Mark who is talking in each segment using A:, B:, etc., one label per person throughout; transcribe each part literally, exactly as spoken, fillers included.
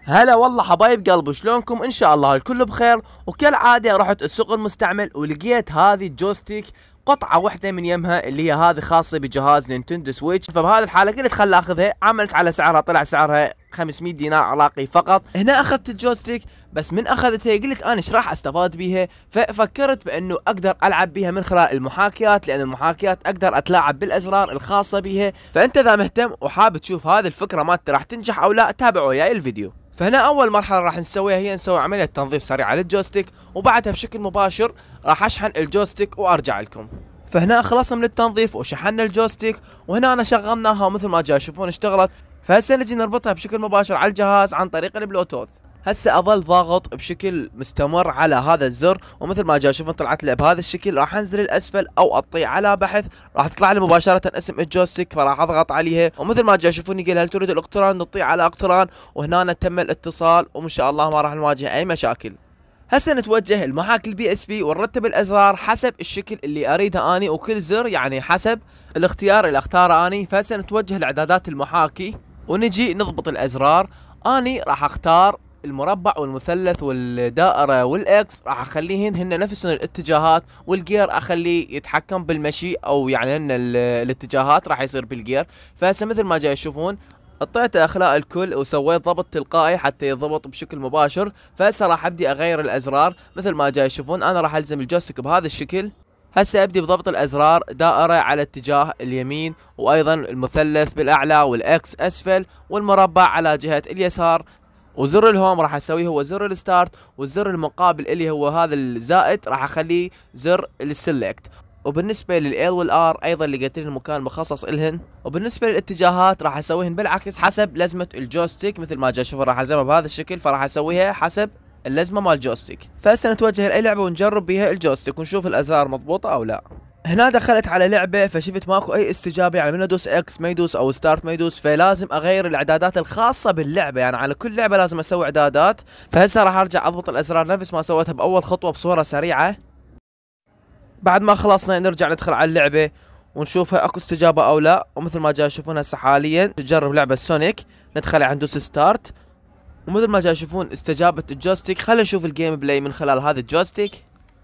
A: هلا والله حبايب قلبي، شلونكم؟ ان شاء الله الكل بخير. وكالعاده رحت السوق المستعمل ولقيت هذه الجوستيك قطعة واحدة من يمها اللي هي هذه خاصة بجهاز نينتندو سويتش. فبهذه الحالة قلت خل اخذها، عملت على سعرها، طلع سعرها خمسمية دينار عراقي فقط. هنا اخذت الجوستيك، بس من اخذتها قلت انا ايش راح استفاد بيها؟ ففكرت بانه اقدر العب بيها من خلال المحاكيات، لان المحاكيات اقدر اتلاعب بالازرار الخاصة بيها. فانت اذا مهتم وحابب تشوف هذه الفكرة مالتي راح تنجح او لا، تابع وياي الفيديو. فهنا اول مرحله راح نسويها هي نسوي عمليه تنظيف سريعه للجوستيك، وبعدها بشكل مباشر راح اشحن الجوستيك وارجع لكم. فهنا خلصنا من التنظيف وشحنا الجوستيك، وهنا أنا شغلناها ومثل ما جاي تشوفون اشتغلت. فهسه نجي نربطها بشكل مباشر على الجهاز عن طريق البلوتوث. هسه اظل ضاغط بشكل مستمر على هذا الزر، ومثل ما جاي تشوفون طلعت لي بهذا الشكل. راح انزل الاسفل او اطي على بحث، راح تطلع لي مباشره اسم الجوستيك، فراح اضغط عليها، ومثل ما جاي تشوفون يقول هل تريد الاقتران، نطي على اقتران، وهنا تم الاتصال، وان شاء الله ما راح نواجه اي مشاكل. هسه نتوجه لمحاكي البي اس بي ونرتب الازرار حسب الشكل اللي اريده اني، وكل زر يعني حسب الاختيار اللي اختاره اني. فهسه نتوجه لاعدادات المحاكي ونجي نضبط الازرار. اني راح اختار المربع والمثلث والدائره والاكس، راح اخليهن هن نفسهم الاتجاهات، والجير اخليه يتحكم بالمشي، او يعني هن الاتجاهات راح يصير بالجير. فهسه مثل ما جاي تشوفون اعطيت اخلاء الكل وسويت ضبط تلقائي حتى يضبط بشكل مباشر. فهسه راح ابدي اغير الازرار مثل ما جاي تشوفون. انا راح الزم الجوستيك بهذا الشكل. هسه ابدي بضبط الازرار، دائره على اتجاه اليمين، وايضا المثلث بالاعلى، والاكس اسفل، والمربع على جهه اليسار. وزر الهوم راح اسويه هو زر الستارت، والزر المقابل اللي هو هذا الزائد راح اخليه زر السلكت. وبالنسبه للال والار ايضا لقيت لي المكان مخصص الهن. وبالنسبه للاتجاهات راح اسويهن بالعكس حسب لزمه الجوستيك، مثل ما جاي شوفوا راح الزمها بهذا الشكل، فراح اسويها حسب اللزمه مال الجوستيك. فهسه نتوجه لاي لعبه ونجرب بيها الجوستيك ونشوف الازرار مضبوطه او لا. هنا دخلت على لعبه فشفت ماكو اي استجابه، يعني من ادوس اكس ما يدوس او ستارت ما يدوس، فلازم اغير الاعدادات الخاصه باللعبه، يعني على كل لعبه لازم اسوي اعدادات. فهسه راح ارجع اضبط الازرار نفس ما سويتها باول خطوه بصوره سريعه. بعد ما خلصنا نرجع ندخل على اللعبه ونشوفها اكو استجابه او لا. ومثل ما جاي تشوفون هسه حاليا نجرب لعبه سونيك، ندخل على ندوس ستارت، ومثل ما جاي تشوفون استجابه الجوستيك. خلينا نشوف الجيم بلاي من خلال هذا الجوستيك.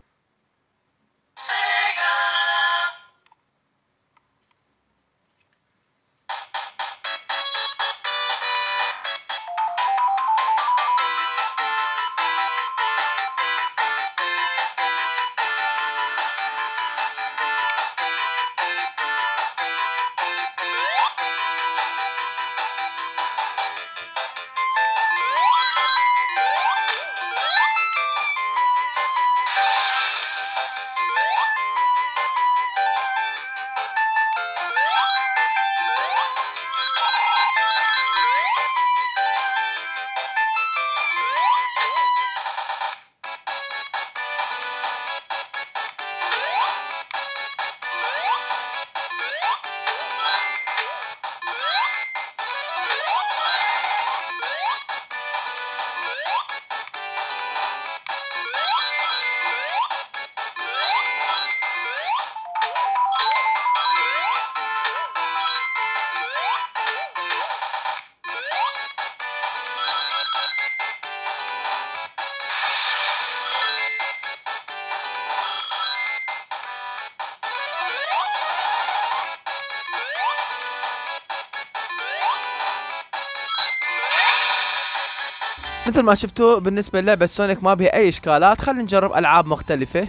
A: مثل ما شفتوا بالنسبه للعبه سونيك ما بها اي اشكالات. خلينا نجرب العاب مختلفه.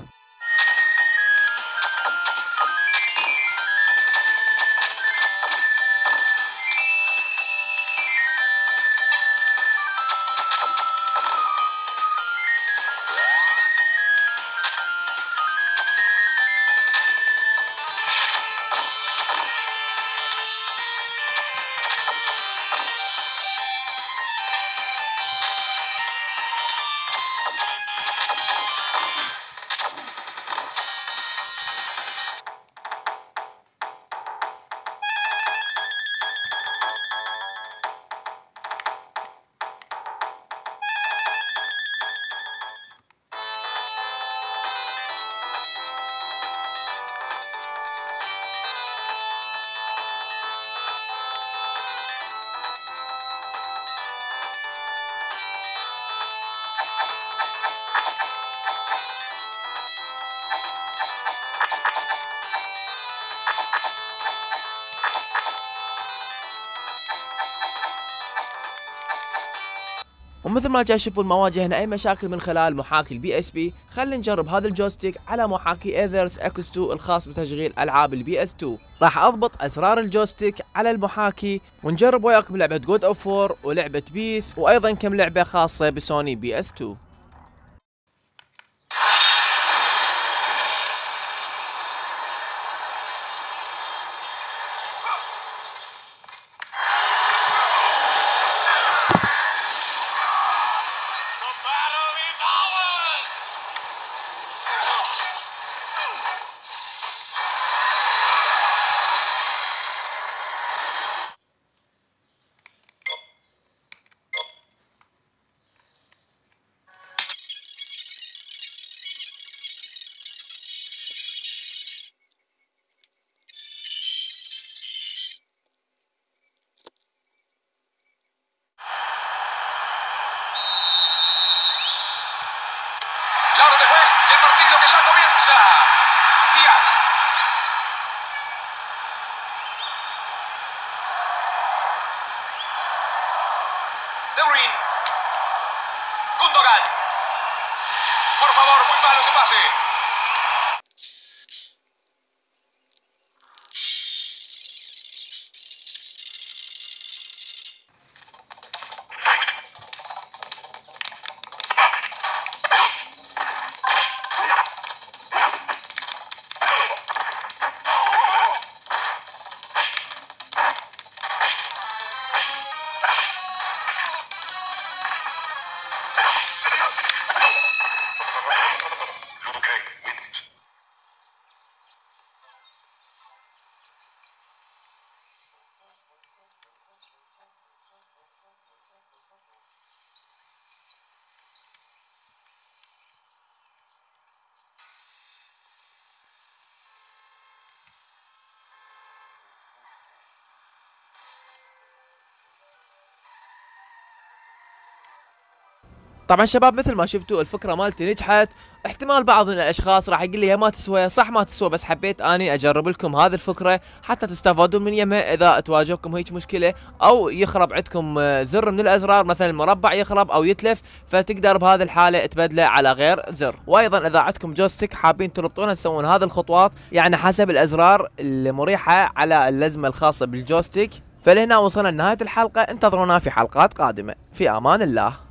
A: ومثل ما جا تشوفون ما واجهنا اي مشاكل من خلال محاكي البي اس بي، خلينا نجرب هذا الجويستيك على محاكي ايذرز اكس تو الخاص بتشغيل العاب البي اس تو. راح اضبط اسرار الجويستيك على المحاكي ونجرب وياكم لعبة جود اوف وور ولعبة بيس وايضا كم لعبة خاصة بسوني بي اس تو.
B: La hora del juez, el partido que ya comienza. Díaz. De Bruyne. Gundogan. Por favor, muy malo ese pase.
A: طبعا شباب مثل ما شفتوا الفكره مالتي نجحت. احتمال بعض من الاشخاص راح يقول لي هي ما تسوى، صح ما تسوى، بس حبيت اني اجرب لكم هذه الفكره حتى تستفادون من يمها اذا تواجهكم هيك مشكله او يخرب عندكم زر من الازرار، مثلا المربع يخرب او يتلف، فتقدر بهذه الحاله تبدله على غير زر. وايضا اذا عندكم جويستيك حابين تربطونه تسوون هذه الخطوات يعني حسب الازرار المريحه على اللزمه الخاصه بالجويستيك. فلهنا وصلنا لنهايه الحلقه، انتظرونا في حلقات قادمه، في امان الله.